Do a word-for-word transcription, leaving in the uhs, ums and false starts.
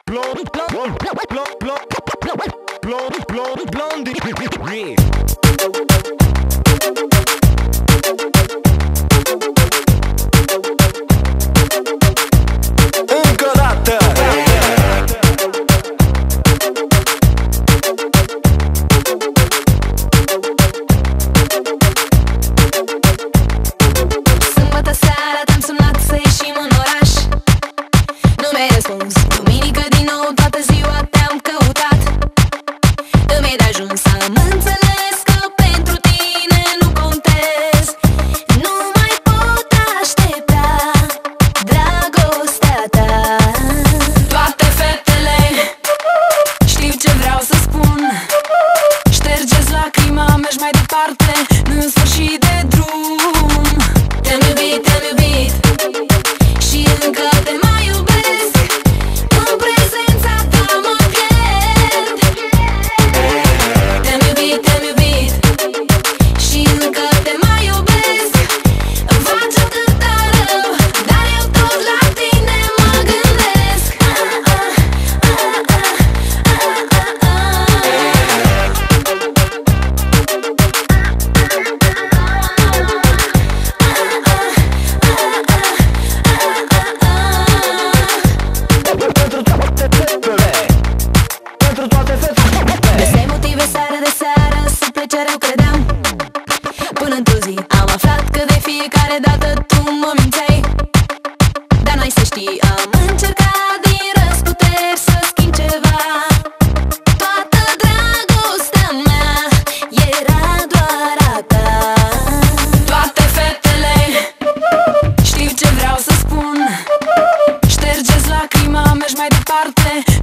Blond, blond, blond, blond, blond, blond, blond, blond. Încă o dată. Sâmbătă seara te-am sunat să ieșim în oraș. Nu mi-ai răspuns. Duminică din nou toată ziua te-am căutat. Îmi-ai de ajuns să mă înțeles că pentru tine nu contez. Nu mai pot aștepta dragostea ta. Toate fetele știu ce vreau să spun. Ștergeți lacrima, mergi mai departe în sfârșit de drum. Te-am iubit, te-am iubit și încă te mai iubesc. În prezența ta mă pierd. Te-am iubit, te-am iubit și încă te mai iubesc. Îmi faci atâta rău, dar eu tot la tine mă gândesc. Pentru toate fetele, pentru toate fetele. Găseai motive seară de seară să pleci rău, credeam. Până într-o zi am aflat că de fiecare dată tu mă mințeai. Dar n-ai să știi, am încercat din răzputeri să schimb ceva. Toată dragostea mea era doar a ta. Toate fetele știu ce vreau să spun. Ștergeți lacrima, mergi mai departe